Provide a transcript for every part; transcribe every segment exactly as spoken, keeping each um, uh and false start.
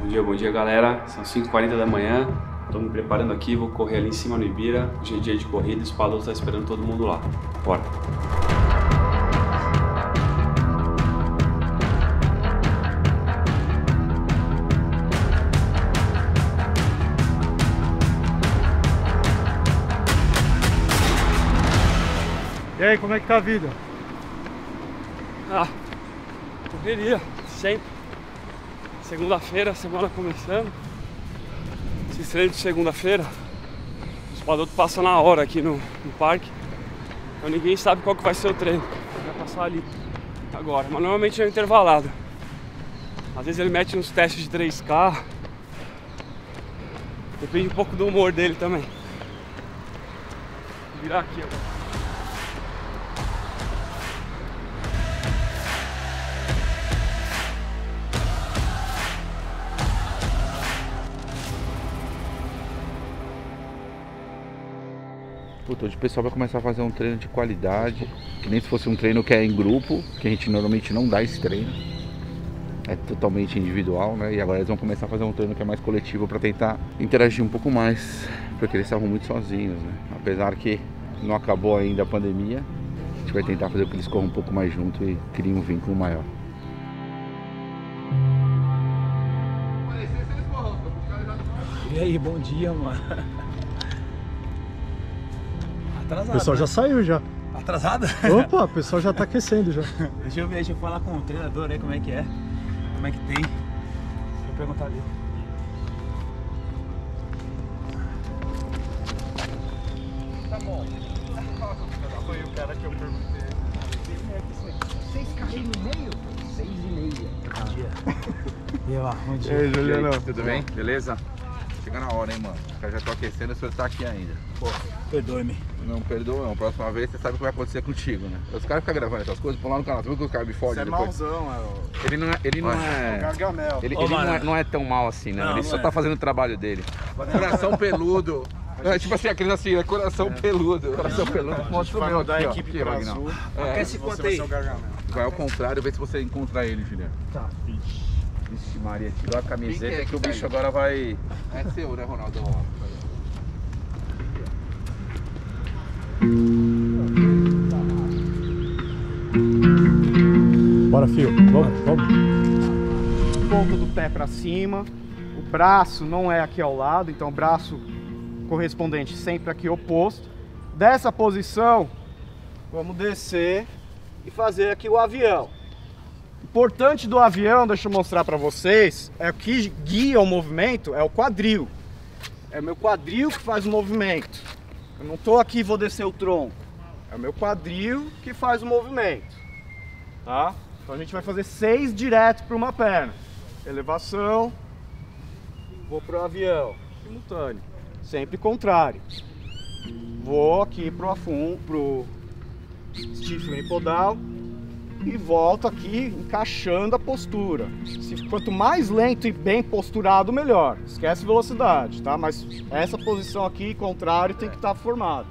dia, bom dia galera, são cinco e quarenta da manhã, estou me preparando aqui, vou correr ali em cima no Ibira, hoje é dia de corrida, o Spaloto está esperando todo mundo lá, bora! E aí, como é que tá a vida? Ah, correria, sempre. Segunda-feira, semana começando. Esses treinos de segunda-feira, o Spaloto passa na hora aqui no, no parque. Então ninguém sabe qual que vai ser o treino. Vai passar ali agora, mas normalmente é intervalado. Às vezes ele mete uns testes de três K. Depende um pouco do humor dele também. Vou virar aqui agora. Puta, hoje o pessoal vai começar a fazer um treino de qualidade, que nem se fosse um treino que é em grupo, que a gente normalmente não dá esse treino. É totalmente individual, né? E agora eles vão começar a fazer um treino que é mais coletivo para tentar interagir um pouco mais, porque eles estavam muito sozinhos, né? Apesar que não acabou ainda a pandemia, a gente vai tentar fazer com que eles corram um pouco mais junto e criem um vínculo maior. E aí, bom dia, mano. Atrasado, o pessoal né? já saiu já. Atrasado? Opa, o pessoal já tá aquecendo já. Deixa eu ver, deixa eu falar com o treinador aí como é que é. Como é que tem. Deixa eu perguntar ali. Tá bom. Foi o cara que eu perguntei. Seis caixas no meio? Seis e meia. Bom dia. E lá, bom dia. E aí, Juliano? Tudo bem? Beleza? Chega na hora, hein, mano. Os caras já estão aquecendo e o senhor tá aqui ainda. Pô, perdoe-me. Não perdoa, não. Próxima vez você sabe o que vai acontecer contigo, né? Os caras ficam gravando essas coisas, põe lá no canal. Você viu que os caras me fodem depois? Você é mauzão, é o... Ele não é... Ele não é... Gargamel. Ele, Ô, ele não, mano. é, não é tão mal assim, não. Não, Ele não só é. tá fazendo o trabalho dele. Coração peludo. É tipo assim, aqueles assim, né? Coração peludo. Coração peludo. Mostra o meu da aqui, ó. equipe Aqui, pra Magnão. azul. É, Aquece quanto aí? vai ao contrário, vê se você encontra ele, Juliano. Tá. Vixe Maria, tirou a camiseta que, é que o bicho agora vai... É seu, né, Ronaldo? Bora, filho. Vamos, vamos. Ponta do pé para cima, o braço não é aqui ao lado, então o braço correspondente sempre aqui oposto. Dessa posição, vamos descer e fazer aqui o avião. O importante do avião, deixa eu mostrar para vocês, é o que guia o movimento, é o quadril. É o meu quadril que faz o movimento. Eu não estou aqui e vou descer o tronco. É o meu quadril que faz o movimento. Tá? Então a gente vai fazer seis direto para uma perna. Elevação, vou para o avião, simultâneo, sempre contrário. Vou aqui para o afun, pro stiff unipodal e volto aqui encaixando a postura. Se, quanto mais lento e bem posturado, melhor. Esquece velocidade, tá? Mas essa posição aqui, contrário, tem que estar formada.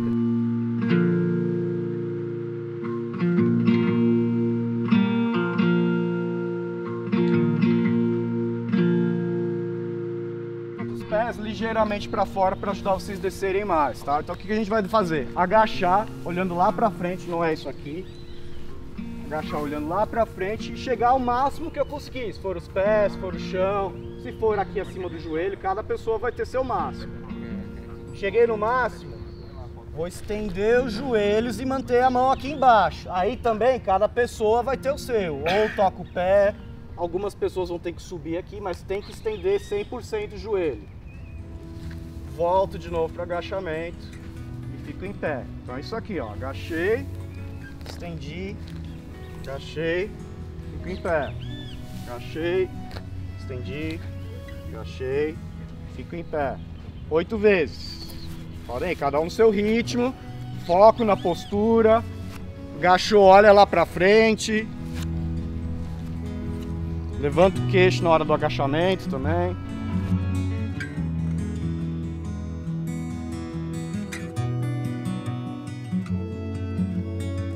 Pés ligeiramente para fora para ajudar vocês a descerem mais, tá? Então o que a gente vai fazer? Agachar, olhando lá para frente, não é isso aqui. Agachar olhando lá para frente e chegar ao máximo que eu conseguir. Se for os pés, se for o chão, se for aqui acima do joelho, cada pessoa vai ter seu máximo. Cheguei no máximo, vou estender os joelhos e manter a mão aqui embaixo. Aí também cada pessoa vai ter o seu. Ou toca o pé, algumas pessoas vão ter que subir aqui, mas tem que estender cem por cento o joelho. Volto de novo para agachamento e fico em pé. Então é isso aqui, ó. Agachei, estendi, agachei, fico em pé. Agachei, estendi, agachei, fico em pé. Oito vezes. Podem, cada um no seu ritmo. Foco na postura. Agachou, olha lá para frente. Levanta o queixo na hora do agachamento também.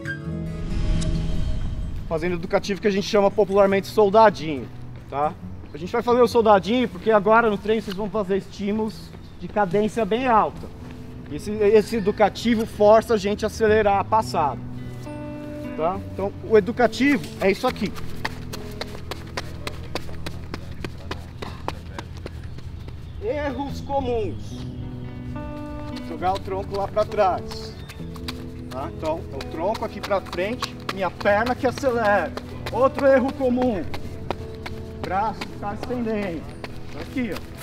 Fazendo educativo que a gente chama popularmente soldadinho, tá? A gente vai fazer o soldadinho porque agora no treino vocês vão fazer estímulos de cadência bem alta. Esse, esse educativo força a gente a acelerar a passada. Tá? Então o educativo é isso aqui. Erros comuns. Jogar o tronco lá para trás. Tá? Então o tronco aqui para frente, minha perna que acelera. Outro erro comum. Braço ficar estendendo. Aqui, ó.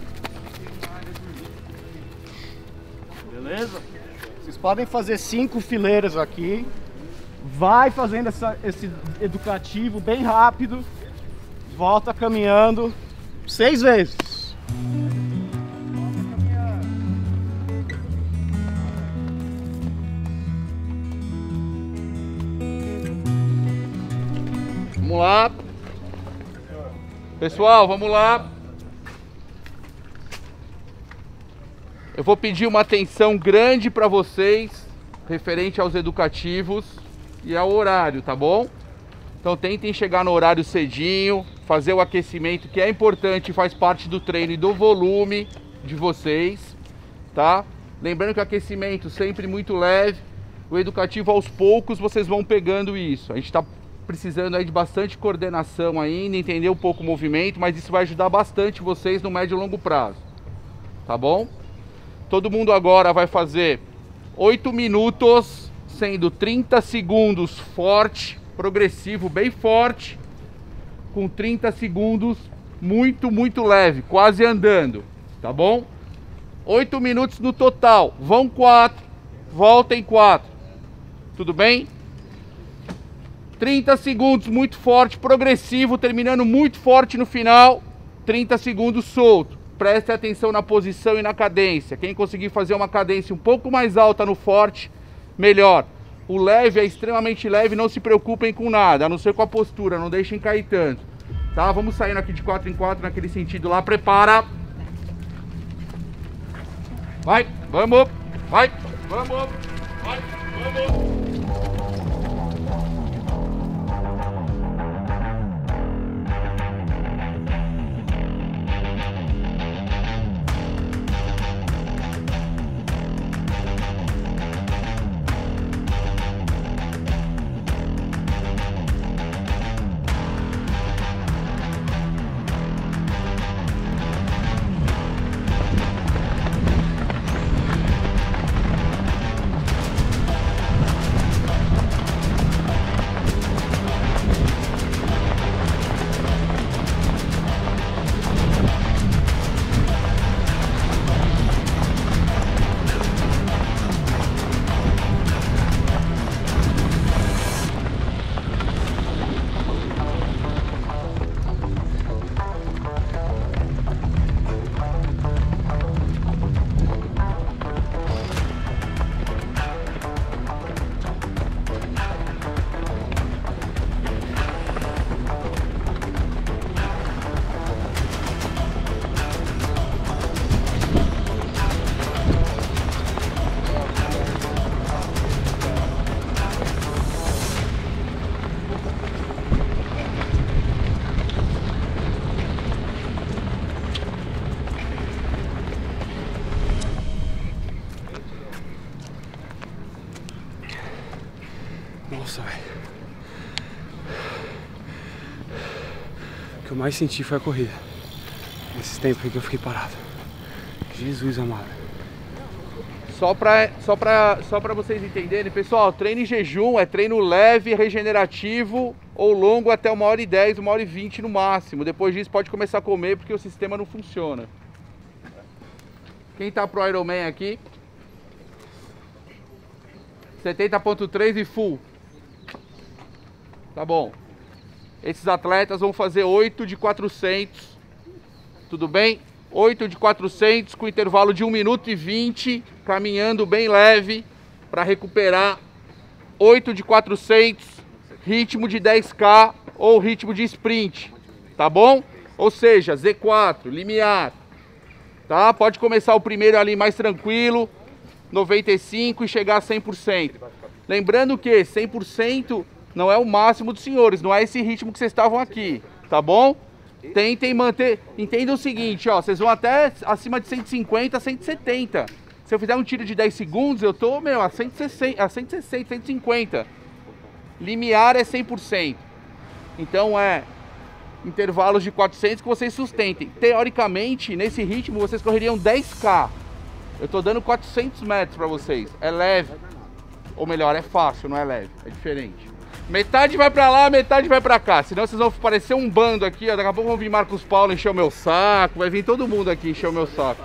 Beleza? Vocês podem fazer cinco fileiras aqui. Vai fazendo essa, esse educativo bem rápido. Volta caminhando seis vezes. Vamos lá. Pessoal, vamos lá. Eu vou pedir uma atenção grande para vocês, referente aos educativos e ao horário, tá bom? Então tentem chegar no horário cedinho, fazer o aquecimento, que é importante, faz parte do treino e do volume de vocês, tá? Lembrando que o aquecimento sempre muito leve, o educativo aos poucos vocês vão pegando isso. A gente está precisando aí de bastante coordenação ainda, entender um pouco o movimento, mas isso vai ajudar bastante vocês no médio e longo prazo, tá bom? Todo mundo agora vai fazer oito minutos, sendo trinta segundos forte, progressivo, bem forte, com trinta segundos muito, muito leve, quase andando, tá bom? oito minutos no total, vão quatro, voltem quatro, tudo bem? trinta segundos muito forte, progressivo, terminando muito forte no final, trinta segundos solto. Preste atenção na posição e na cadência. Quem conseguir fazer uma cadência um pouco mais alta no forte, melhor. O leve é extremamente leve, não se preocupem com nada, a não ser com a postura, não deixem cair tanto. Tá? Vamos saindo aqui de quatro em quatro naquele sentido lá, prepara. Vai, vamos, vai, vamos, vai, vamos. Nossa, velho. O que eu mais senti foi a corrida. Nesses tempos aí que eu fiquei parado. Jesus amado. Só pra, só, pra, só pra vocês entenderem, pessoal, treino em jejum é treino leve, regenerativo ou longo até uma hora e dez, uma hora e vinte no máximo. Depois disso pode começar a comer porque o sistema não funciona. Quem tá pro Ironman aqui? setenta ponto três e full. Tá bom. Esses atletas vão fazer oito de quatrocentos. Tudo bem? oito de quatrocentos com intervalo de um minuto e vinte, caminhando bem leve para recuperar. oito de quatrocentos, ritmo de dez K ou ritmo de sprint. Tá bom? Ou seja, Z quatro, limiar. Tá? Pode começar o primeiro ali mais tranquilo, noventa e cinco e chegar a cem por cento. Lembrando que cem por cento não é o máximo dos senhores, não é esse ritmo que vocês estavam aqui, tá bom? Tentem manter... Entenda o seguinte, ó, vocês vão até acima de cento e cinquenta, cento e setenta. Se eu fizer um tiro de dez segundos, eu tô, meu, a cento e sessenta, a cento e sessenta, cento e cinquenta. Limiar é cem por cento. Então é intervalos de quatrocentos que vocês sustentem. Teoricamente, nesse ritmo, vocês correriam dez K. Eu tô dando quatrocentos metros pra vocês. É leve. Ou melhor, é fácil, não é leve. É diferente. Metade vai pra lá, metade vai pra cá. Senão vocês vão parecer um bando aqui, ó. Daqui a pouco vão vir Marcos Paulo encher o meu saco. Vai vir todo mundo aqui encher o meu saco.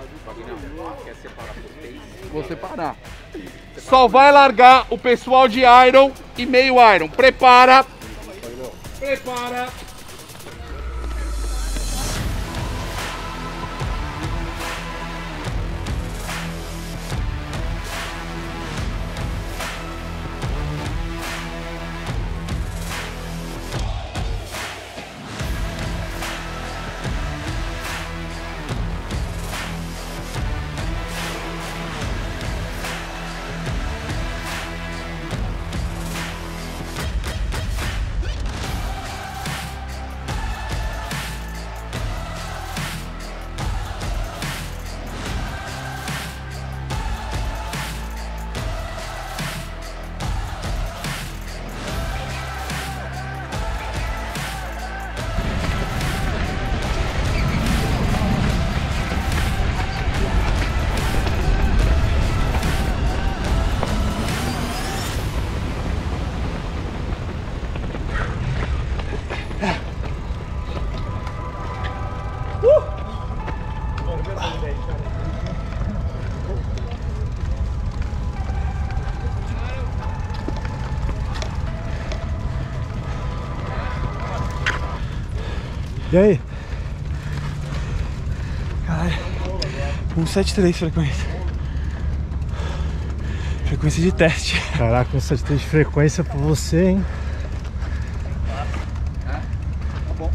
Vou separar. Só vai largar o pessoal de Iron e meio Iron. Prepara. Prepara. E aí? Caralho. cento e setenta e três frequência. Frequência de teste. Caraca, cento e setenta e três de frequência pra você, hein? Tá bom.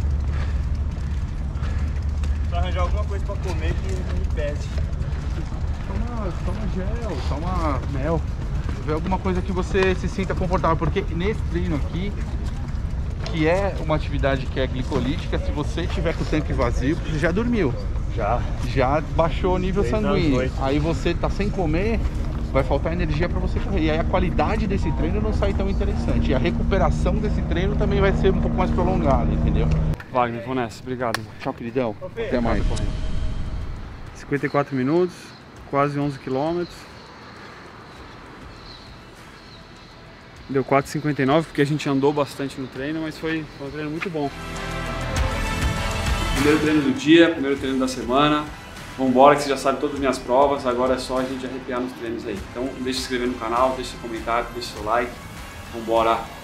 Só arranjar alguma coisa pra comer que me pese. Toma, toma gel, toma mel. Vê alguma coisa que você se sinta confortável. Porque nesse treino aqui, que é uma atividade que é glicolítica, se você tiver com o tanque vazio, você já dormiu. Já. Já baixou o nível sanguíneo. Aí você tá sem comer, vai faltar energia para você correr. E aí a qualidade desse treino não sai tão interessante. E a recuperação desse treino também vai ser um pouco mais prolongada, entendeu? Wagner, vou nessa. Obrigado. Tchau, queridão. Até mais. cinquenta e quatro minutos, quase onze quilômetros. Deu quatro e cinquenta e nove porque a gente andou bastante no treino, mas foi, foi um treino muito bom. Primeiro treino do dia, primeiro treino da semana. Vambora, que você já sabe todas as minhas provas, agora é só a gente arrepiar nos treinos aí. Então deixa de se inscrever no canal, deixa seu comentário, deixa seu like. Vambora!